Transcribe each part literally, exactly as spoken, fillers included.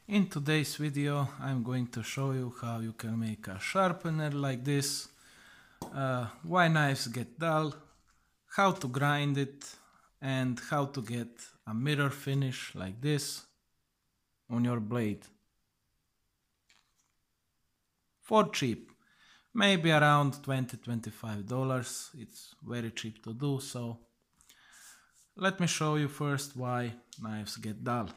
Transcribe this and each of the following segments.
In today's video I'm going to show you how you can make a sharpener like this, uh, why knives get dull, how to grind it, and how to get a mirror finish like this on your blade. For cheap, maybe around twenty to twenty-five dollars, it's very cheap to do so. Let me show you first why knives get dull.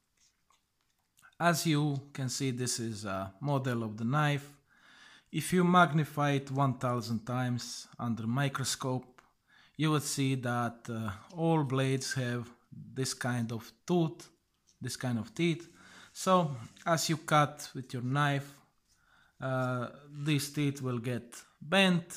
As you can see, this is a model of the knife. If you magnify it one thousand times under microscope, you would see that uh, all blades have this kind of tooth, this kind of teeth. So as you cut with your knife, uh, these teeth will get bent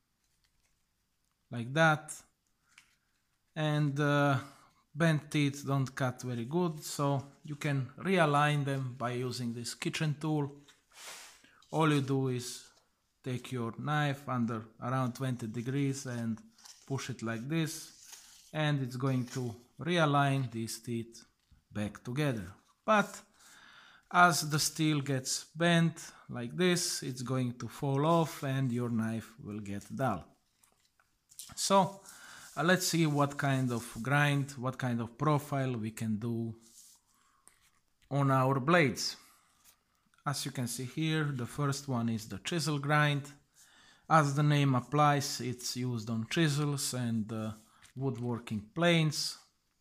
like that, and uh, bent teeth don't cut very good, so you can realign them by using this kitchen tool. All you do is take your knife under around twenty degrees and push it like this, and it's going to realign these teeth back together. But as the steel gets bent like this, it's going to fall off and your knife will get dull. So uh, let's see what kind of grind, what kind of profile we can do on our blades. As you can see here, the first one is the chisel grind. As the name applies, it's used on chisels and uh, woodworking planes.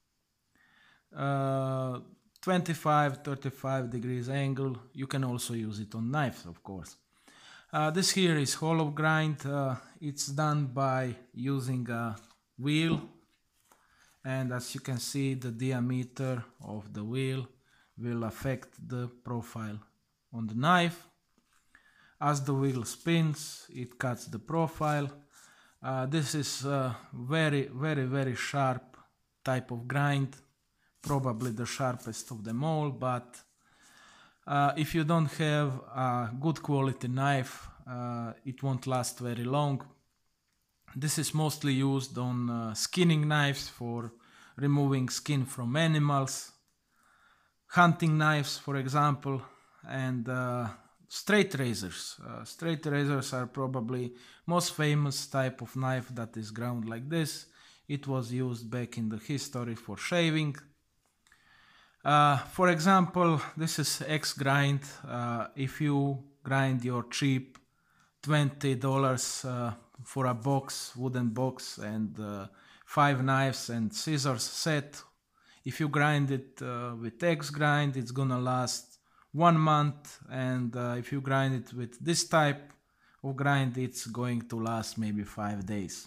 Uh, twenty-five to thirty-five degrees angle. You can also use it on knives, of course. Uh, this here is hollow grind. Uh, it's done by using a wheel, and as you can see, the diameter of the wheel will affect the profile on the knife. As the wheel spins, it cuts the profile. Uh, this is a very, very, very sharp type of grind, probably the sharpest of them all, but uh, if you don't have a good quality knife, uh, it won't last very long. This is mostly used on uh, skinning knives for removing skin from animals, hunting knives, for example, and uh, straight razors. Uh, straight razors are probably most famous type of knife that is ground like this. It was used back in the history for shaving. Uh, for example, this is X grind. Uh, if you grind your cheap twenty dollars uh, for a box, wooden box, and uh, five knives and scissors set, if you grind it uh, with X grind, it's gonna last one month, and uh, if you grind it with this type of grind, it's going to last maybe five days.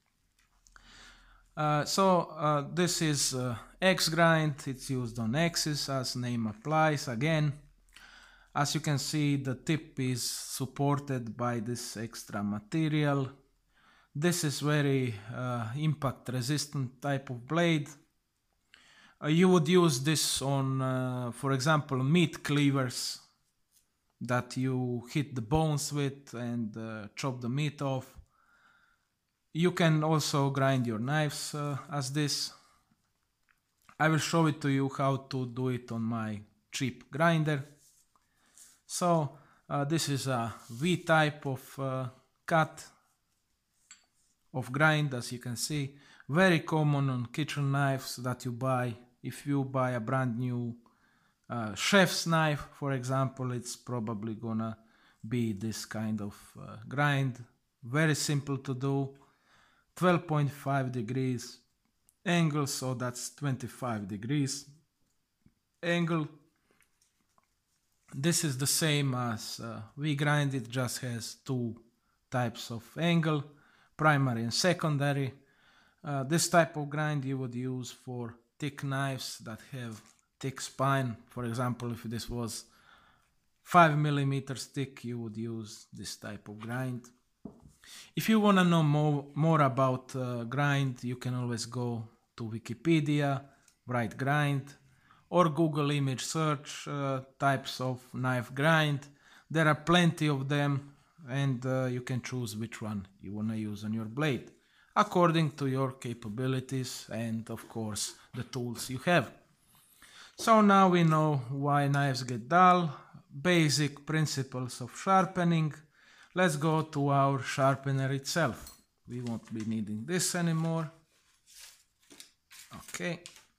Uh, so uh, this is uh, X grind. It's used on X's as name applies. Again, as you can see, the tip is supported by this extra material. This is very uh, impact resistant type of blade. Uh, you would use this on, uh, for example, meat cleavers that you hit the bones with and uh, chop the meat off. You can also grind your knives uh, as this. I will show it to you how to do it on my cheap grinder. So uh, this is a V type of uh, cut of grind, as you can see. Very common on kitchen knives that you buy. If you buy a brand new uh, chef's knife, for example, it's probably gonna be this kind of uh, grind. Very simple to do. twelve point five degrees angle, so that's twenty-five degrees angle. This is the same as uh, V grind, it just has two types of angle, primary and secondary. Uh, this type of grind you would use for thick knives that have thick spine. For example, if this was five millimeters thick, you would use this type of grind. If you want to know more, more about uh, grind, you can always go to Wikipedia, write grind, or Google image search uh, types of knife grind. There are plenty of them, and uh, you can choose which one you want to use on your blade, according to your capabilities and, of course, the tools you have. So now we know why knives get dull, basic principles of sharpening. Let's go to our sharpener itself. We won't be needing this anymore. Okay.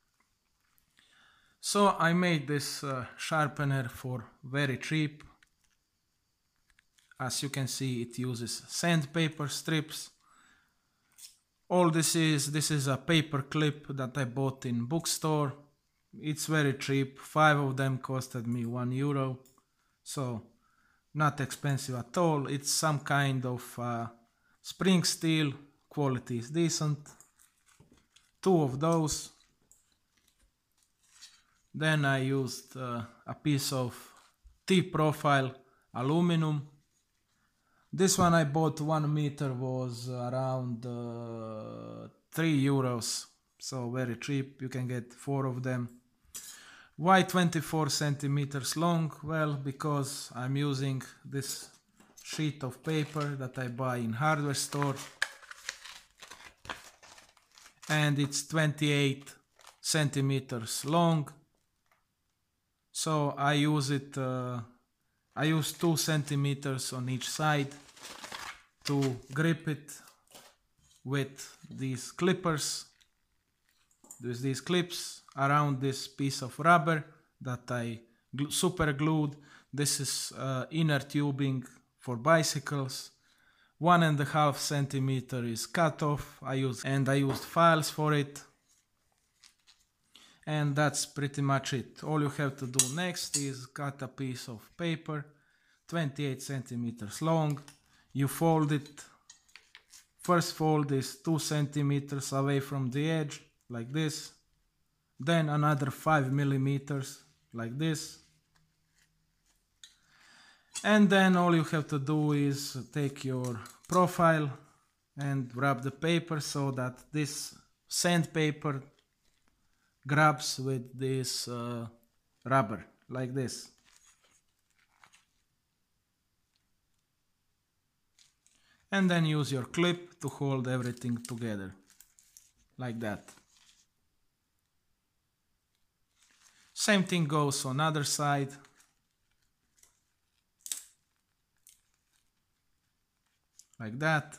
So I made this uh, sharpener for very cheap. As you can see, it uses sandpaper strips. All this is, this is a paper clip that I bought in bookstore. It's very cheap. Five of them costed me one euro. So not expensive at all. It's some kind of uh, spring steel. Quality is decent. Two of those. Then I used uh, a piece of T-profile aluminum. This one I bought one meter was around uh, three euros. So very cheap. You can get four of them. Why twenty-four centimeters long? Well, because I'm using this sheet of paper that I buy in hardware store. And it's twenty-eight centimeters long. So I use it, uh, I use two centimeters on each side to grip it with these clippers. There's these clips around this piece of rubber that I gl- super glued. This is uh, inner tubing for bicycles. One and a half centimeter is cut off. I use and I used files for it. And that's pretty much it. All you have to do next is cut a piece of paper, twenty-eight centimeters long. You fold it. First fold is two centimeters away from the edge, like this. Then another five millimeters, like this. And then all you have to do is take your profile and wrap the paper so that this sandpaper grabs with this uh, rubber, like this. And then use your clip to hold everything together, like that. Same thing goes on other side. Like that.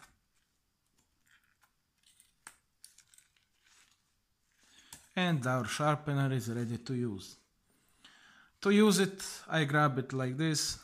And our sharpener is ready to use. To use it, I grab it like this.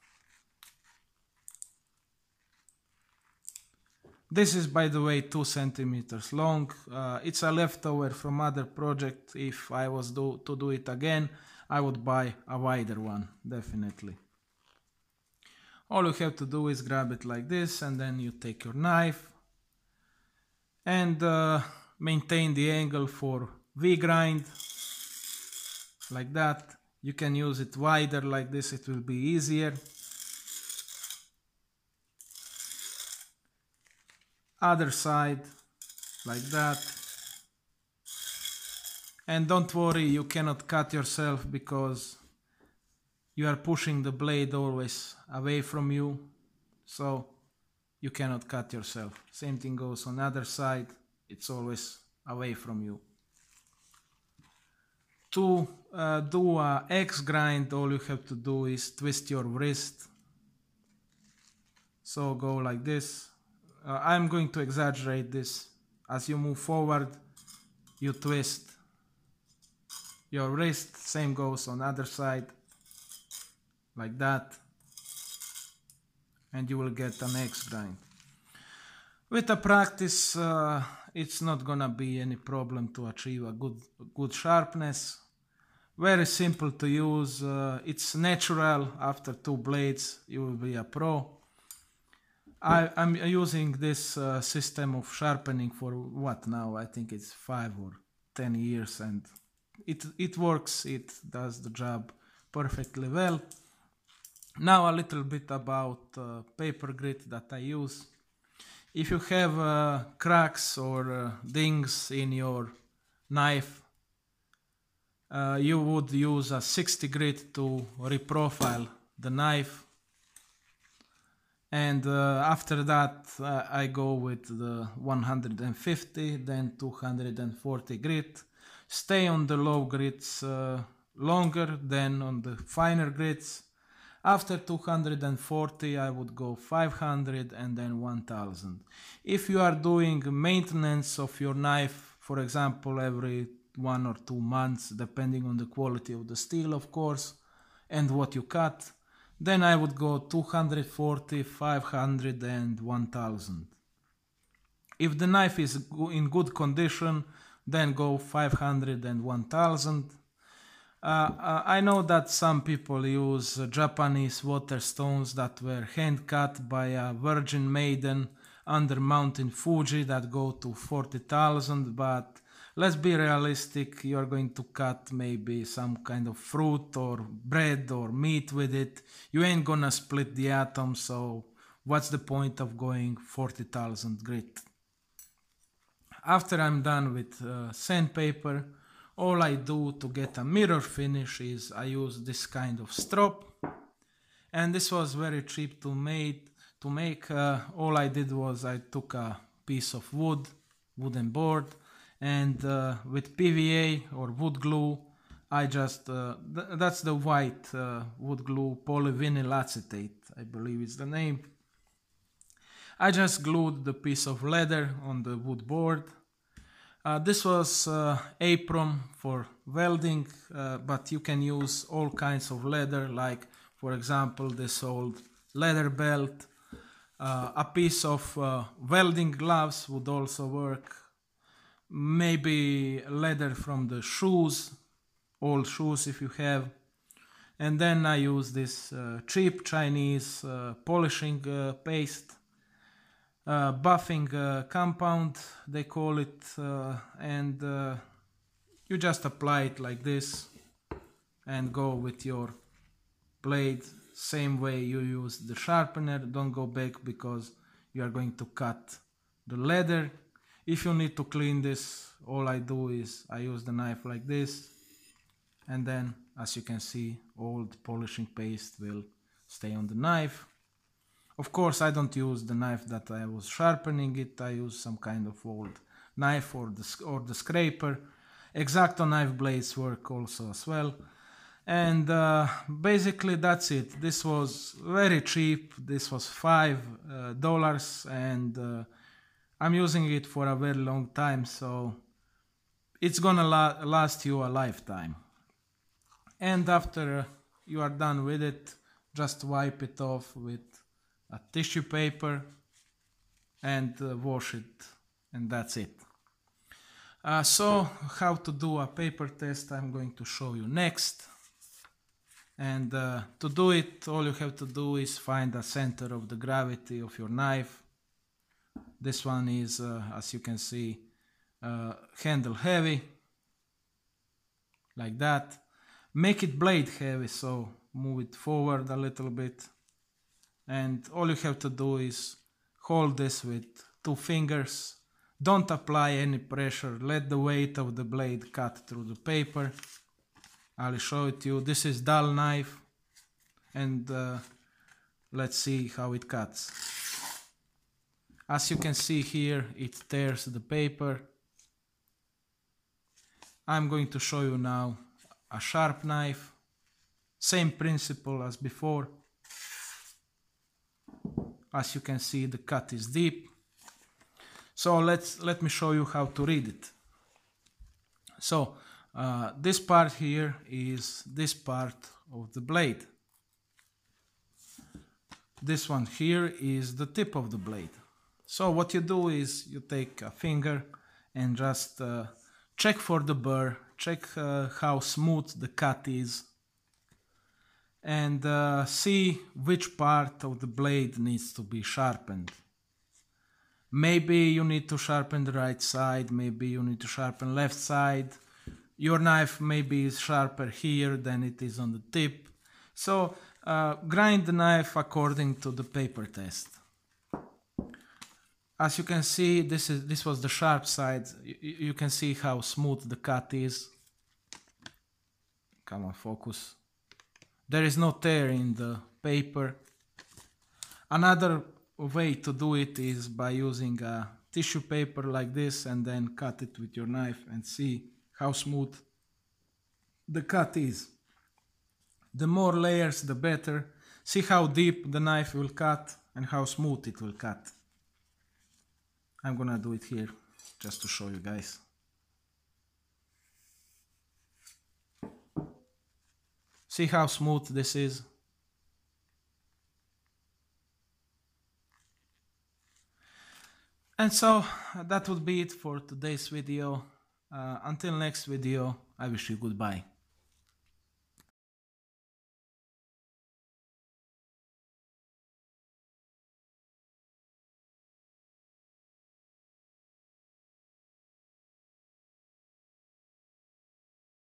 This is, by the way, two centimeters long. Uh, it's a leftover from other project. If I was do, to do it again, I would buy a wider one, definitely. All you have to do is grab it like this, and then you take your knife and uh, maintain the angle for V-grind, like that. You can use it wider like this, it will be easier. Other side, like that. And don't worry, you cannot cut yourself because you are pushing the blade always away from you, so you cannot cut yourself. Same thing goes on the other side, it's always away from you. To uh, do a X grind, all you have to do is twist your wrist. So go like this. Uh, I'm going to exaggerate this. As you move forward, you twist your wrist. Same goes on the other side, like that. And you will get an X grind. With the practice, uh, it's not gonna be any problem to achieve a good, good sharpness. Very simple to use. Uh, it's natural. After two blades, you will be a pro. I, I'm using this uh, system of sharpening for what now? I think it's five or ten years, and it it works. It does the job perfectly well. Now a little bit about uh, paper grit that I use. If you have uh, cracks or uh, dings in your knife, uh, you would use a sixty grit to reprofile the knife. And uh, after that, uh, I go with the one hundred fifty, then two hundred forty grit. Stay on the low grits uh, longer than on the finer grits. After two hundred forty I would go five hundred and then one thousand. If you are doing maintenance of your knife, for example, every one or two months, depending on the quality of the steel, of course, and what you cut, then I would go two hundred forty, five hundred and one thousand. If the knife is in good condition, then go five hundred and one thousand. Uh, uh, I know that some people use uh, Japanese water stones that were hand cut by a virgin maiden under Mountain Fuji that go to forty thousand, but let's be realistic, you're going to cut maybe some kind of fruit or bread or meat with it. You ain't gonna split the atom, so what's the point of going forty thousand grit? After I'm done with uh, sandpaper, all I do to get a mirror finish is I use this kind of strop, and this was very cheap to make. To make, uh, all I did was I took a piece of wood, wooden board, and uh, with P V A or wood glue, I just uh, th that's the white uh, wood glue, polyvinyl acetate, I believe is the name. I just glued the piece of leather on the wood board. Uh, this was uh, apron for welding, uh, but you can use all kinds of leather, like for example this old leather belt. Uh, a piece of uh, welding gloves would also work. Maybe leather from the shoes, old shoes if you have. And then I use this uh, cheap Chinese uh, polishing uh, paste. Uh, buffing uh, compound they call it, uh, and uh, you just apply it like this and go with your blade same way you use the sharpener. Don't go back because you are going to cut the leather. If you need to clean this, all I do is I use the knife like this, and then as you can see all the polishing paste will stay on the knife. Of course, I don't use the knife that I was sharpening it. I use some kind of old knife or the, or the scraper. X-Acto knife blades work also as well. And uh, basically that's it. This was very cheap. This was five uh, dollars, and uh, I'm using it for a very long time, so it's gonna la last you a lifetime. And after you are done with it, just wipe it off with a tissue paper and uh, wash it, and that's it. Uh, so how to do a paper test I'm going to show you next. And uh, to do it, all you have to do is find the center of the gravity of your knife. This one is, uh, as you can see, uh, handle heavy, like that. Make it blade heavy, so move it forward a little bit. And all you have to do is hold this with two fingers. Don't apply any pressure. Let the weight of the blade cut through the paper. I'll show it to you. This is dull knife, and uh, let's see how it cuts. As you can see here, it tears the paper. I'm going to show you now a sharp knife. Same principle as before. As you can see, the cut is deep. So let's let me show you how to read it. So uh, this part here is this part of the blade. This one here is the tip of the blade. So what you do is you take a finger and just uh, check for the burr, check uh, how smooth the cut is, and uh, see which part of the blade needs to be sharpened. Maybe you need to sharpen the right side, maybe you need to sharpen left side. Your knife maybe is sharper here than it is on the tip. So uh, grind the knife according to the paper test. As you can see, this is this was the sharp side. You, you can see how smooth the cut is. Come on, focus. There is no tear in the paper. Another way to do it is by using a tissue paper like this and then cut it with your knife and see how smooth the cut is. The more layers, the better. See how deep the knife will cut and how smooth it will cut. I'm gonna do it here just to show you guys. See how smooth this is? And so that would be it for today's video. Uh, until next video, I wish you goodbye.